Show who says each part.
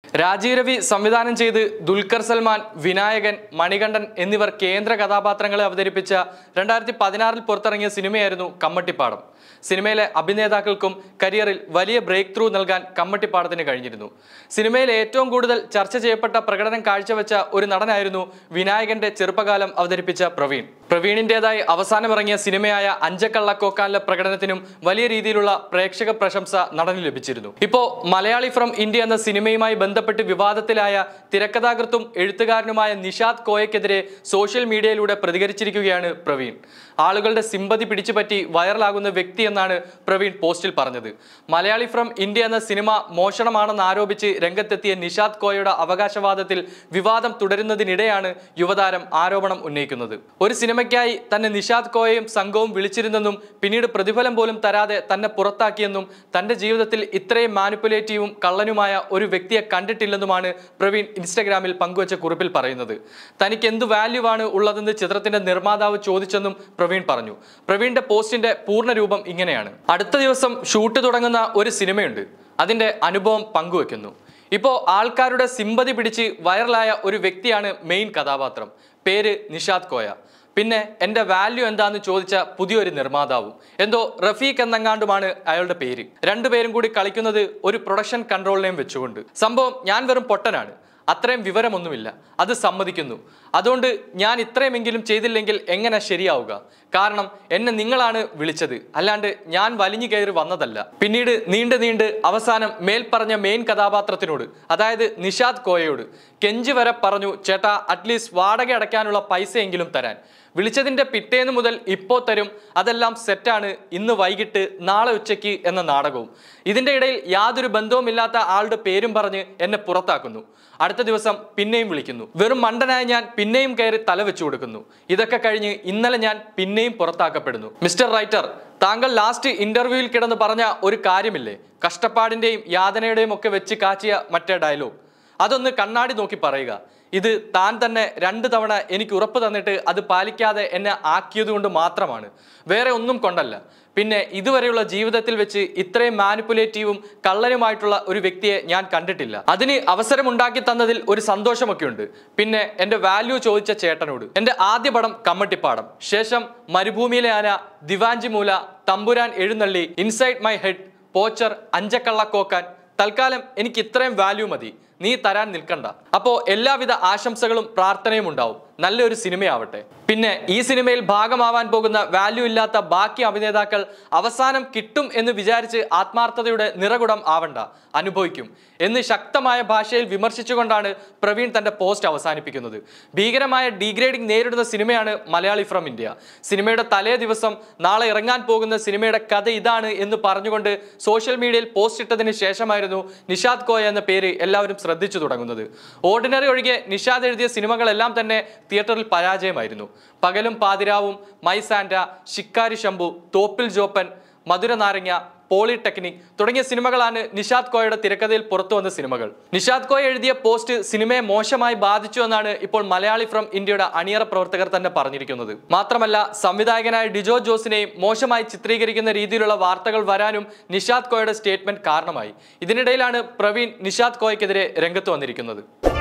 Speaker 1: രാജീവ് രവി സംവിധാനം ചെയ്ത് ദുൽഖർ സൽമാൻ, വിനായകൻ, മണികണ്ഠൻ എന്നിവർ കേന്ദ്ര കഥാപാത്രങ്ങളെ അവതരിപ്പിച്ച 2016 പുറത്തിറങ്ങിയ സിനിമയായിരുന്നു കമ്മട്ടിപ്പാടം. സിനിമയിലെ അഭിനേതാക്കൾക്കും കരിയറിൽ വലിയ ബ്രേക്ക് ത്രൂ നൽകാൻ കമ്മട്ടിപ്പാടത്തിന് കഴിഞ്ഞിരുന്നു. സിനിമയിൽ ഏറ്റവും കൂടുതൽ ചർച്ച ചെയ്യപ്പെട്ട പ്രകടനം കാഴ്ചവെച്ച ഒരു നടനായിരുന്നു വിനായകന്റെ ചെറുപ്പകാലം അവതരിപ്പിച്ച പ്രവീൺ. പ്രവീണിന്റേതായി അവസാനമിറങ്ങിയ സിനിമയായ അഞ്ചക്കള്ളക്കോക്കാനിലെ പ്രകടനത്തിനും വലിയ രീതിയിലുള്ള പ്രേക്ഷക പ്രശംസ നടന് ലഭിച്ചിരുന്നു. ഇപ്പോ മലയാളി ഫ്രം ഇന്ത്യ എന്ന സിനിമയുമായി ബന്ധപ്പെട്ട് വിവാദത്തിലായ തിരക്കഥാകൃത്തും എഴുത്തുകാരനുമായ നിഷാദ് കോയക്കെതിരെ സോഷ്യൽ മീഡിയയിലൂടെ പ്രതികരിച്ചിരിക്കുകയാണ് പ്രവീൺ. ആളുകളുടെ സിമ്പതി പിടിച്ചുപറ്റി വൈറലാകുന്ന വ്യക്തി എന്നാണ് പ്രവീൺ പോസ്റ്റിൽ പറഞ്ഞത്. മലയാളി ഫ്രം ഇന്ത്യ എന്ന സിനിമ മോഷണമാണെന്ന് ആരോപിച്ച് രംഗത്തെത്തിയ നിഷാദ് കോയയുടെ അവകാശവാദത്തിൽ വിവാദം തുടരുന്നതിനിടെയാണ് യുവതാരം ആരോപണം ഉന്നയിക്കുന്നത്. ഒരു സിനിമയ്ക്കായി തന്നെ നിഷാദ് കോയയും സംഘവും വിളിച്ചിരുന്നെന്നും പിന്നീട് പ്രതിഫലം പോലും തരാതെ തന്നെ പുറത്താക്കിയെന്നും തന്റെ ജീവിതത്തിൽ ഇത്രയും മാനിപ്പുലേറ്റീവും കള്ളനുമായ ഒരു വ്യക്തിയെ കണ്ടിട്ടില്ലെന്നുമാണ് പ്രവീൺ ഇൻസ്റ്റഗ്രാമിൽ പങ്കുവച്ച കുറിപ്പിൽ പറയുന്നത്. തനിക്ക് എന്ത് വാല്യൂ ആണ് ഉള്ളതെന്ന് ചിത്രത്തിന്റെ നിർമ്മാതാവ് ചോദിച്ചെന്നും പ്രവീൺ പറഞ്ഞു. പ്രവീണിന്റെ പോസ്റ്റിന്റെ പൂർണ്ണ രൂപം ഇങ്ങനെയാണ്: അടുത്ത ദിവസം ഷൂട്ട് തുടങ്ങുന്ന ഒരു സിനിമയുണ്ട്, അതിന്റെ അനുഭവം പങ്കുവെക്കുന്നു. ഇപ്പോൾ ആൾക്കാരുടെ സിമ്പതി പിടിച്ച് വൈറലായ ഒരു വ്യക്തിയാണ് മെയിൻ കഥാപാത്രം. പേര് നിഷാദ് കോയ. പിന്നെ എൻ്റെ വാല്യൂ എന്താന്ന് ചോദിച്ച പുതിയൊരു നിർമ്മാതാവും. എന്തോ റഫീഖ് എന്നെങ്ങാണ്ടുമാണ് അയാളുടെ പേര്. രണ്ടുപേരും കൂടി കളിക്കുന്നത് ഒരു പ്രൊഡക്ഷൻ കൺട്രോൾ നെയിം വെച്ചുകൊണ്ട്. സംഭവം ഞാൻ വെറും പൊട്ടനാണ്, അത്രയും വിവരമൊന്നുമില്ല, അത് സമ്മതിക്കുന്നു. അതുകൊണ്ട് ഞാൻ ഇത്രയുമെങ്കിലും ചെയ്തില്ലെങ്കിൽ എങ്ങനെ ശരിയാവുക? കാരണം എന്നെ നിങ്ങളാണ് വിളിച്ചത്, അല്ലാണ്ട് ഞാൻ വലിഞ്ഞു കയറി വന്നതല്ല. പിന്നീട് നീണ്ട് അവസാനം മേൽപ്പറഞ്ഞ മെയിൻ കഥാപാത്രത്തിനോട്, അതായത് നിഷാദ് കോയയോട് കെഞ്ചി വരെ പറഞ്ഞു, ചേട്ടാ അറ്റ്ലീസ്റ്റ് വാടക അടയ്ക്കാനുള്ള പൈസയെങ്കിലും തരാൻ. വിളിച്ചതിൻ്റെ പിറ്റേന്ന് മുതൽ ഇപ്പോൾ തരും, അതെല്ലാം സെറ്റാണ്, ഇന്ന് വൈകിട്ട് നാളെ ഉച്ചയ്ക്ക് എന്ന നാടകവും. ഇതിൻ്റെ ഇടയിൽ യാതൊരു ബന്ധവുമില്ലാത്ത ആളുടെ പേരും പറഞ്ഞ് എന്നെ പുറത്താക്കുന്നു. അടുത്ത ദിവസം പിന്നെയും വിളിക്കുന്നു. വെറും മണ്ടനായ ഞാൻ പിന്നെയും കയറി തല വെച്ചു കൊടുക്കുന്നു. ഇതൊക്കെ കഴിഞ്ഞ് ഇന്നലെ ഞാൻ പിന്നെയും പുറത്താക്കപ്പെടുന്നു. മിസ്റ്റർ റൈറ്റർ, താങ്കൾ ലാസ്റ്റ് ഇന്റർവ്യൂവിൽ കിടന്ന് പറഞ്ഞ ഒരു കാര്യമില്ലേ, കഷ്ടപ്പാടിൻ്റെയും യാതനയുടെയും ഒക്കെ വെച്ച് കാച്ചിയ മറ്റേ ഡയലോഗ്, അതൊന്ന് കണ്ണാടി നോക്കി പറയുക. ഇത് താൻ തന്നെ 2 തവണ എനിക്ക് ഉറപ്പ് തന്നിട്ട് അത് പാലിക്കാതെ എന്നെ ആക്കിയതുകൊണ്ട് മാത്രമാണ്, വേറെ ഒന്നും കൊണ്ടല്ല. പിന്നെ ഇതുവരെയുള്ള ജീവിതത്തിൽ വെച്ച് ഇത്രയും മാനിപ്പുലേറ്റീവും കള്ളനുമായിട്ടുള്ള ഒരു വ്യക്തിയെ ഞാൻ കണ്ടിട്ടില്ല. അതിന് അവസരമുണ്ടാക്കി തന്നതിൽ ഒരു സന്തോഷമൊക്കെ ഉണ്ട്. പിന്നെ എൻ്റെ വാല്യൂ ചോദിച്ച ചേട്ടനോട്. എൻ്റെ ആദ്യ പടം കമ്മട്ടിപ്പാടം, ശേഷം മരുഭൂമിയിലെ ആന, ദിവാഞ്ചി Moola, Thampuran Ezhunnalli, inside my head, poacher, Anchakkallakokkan. തൽക്കാലം എനിക്ക് ഇത്രയും വാല്യൂ മതി, നീ തരാൻ നിൽക്കണ്ട. അപ്പോൾ എല്ലാവിധ ആശംസകളും പ്രാർത്ഥനയും ഉണ്ടാവും. നല്ലൊരു സിനിമയാവട്ടെ. പിന്നെ ഈ സിനിമയിൽ ഭാഗമാവാൻ പോകുന്ന വാല്യൂ ഇല്ലാത്ത ബാക്കി അഭിനേതാക്കൾ അവസാനം കിട്ടും എന്ന് വിചാരിച്ച് ആത്മാർത്ഥതയുടെ നിറകുടം ആവണ്ട, അനുഭവിക്കും എന്ന് ശക്തമായ ഭാഷയിൽ വിമർശിച്ചുകൊണ്ടാണ് പ്രവീൺ തന്റെ പോസ്റ്റ് അവസാനിപ്പിക്കുന്നത്. ഭീകരമായ ഡീഗ്രേഡിംഗ് നേരിടുന്ന സിനിമയാണ് മലയാളി ഫ്രം ഇന്ത്യ. സിനിമയുടെ തലേ ദിവസം നാളെ ഇറങ്ങാൻ പോകുന്ന സിനിമയുടെ കഥ ഇതാണ് എന്ന് പറഞ്ഞുകൊണ്ട് സോഷ്യൽ മീഡിയയിൽ പോസ്റ്റ് ഇട്ടതിന് ശേഷമായിരുന്നു നിഷാദ് കോയ എന്ന പേര് എല്ലാവരും ശ്രദ്ധിച്ചു തുടങ്ങുന്നത്. ഓർഡിനറി ഒഴികെ നിഷാദ് എഴുതിയ സിനിമകളെല്ലാം തന്നെ തിയേറ്ററിൽ പരാജയമായിരുന്നു. Pakalum Paathiravum, my Santa, Shikkari Shambhu, Thoppil Joppan, Madhura Naranga, polytechnic തുടങ്ങിയ സിനിമകളാണ് നിഷാദ് കോയയുടെ തിരക്കഥയിൽ പുറത്തു വന്ന സിനിമകൾ. നിഷാദ് കോയ എഴുതിയ പോസ്റ്റ് സിനിമയെ മോശമായി ബാധിച്ചു എന്നാണ് ഇപ്പോൾ മലയാളി ഫ്രം ഇന്ത്യയുടെ അണിയറ പ്രവർത്തകർ തന്നെ പറഞ്ഞിരിക്കുന്നത്. മാത്രമല്ല, സംവിധായകനായ ഡിജോ ജോസിനെയും മോശമായി ചിത്രീകരിക്കുന്ന രീതിയിലുള്ള വാർത്തകൾ വരാനും നിഷാദ് കോയയുടെ സ്റ്റേറ്റ്മെന്റ് കാരണമായി. ഇതിനിടയിലാണ് പ്രവീൺ നിഷാദ് കോയക്കെതിരെ രംഗത്ത് വന്നിരിക്കുന്നത്.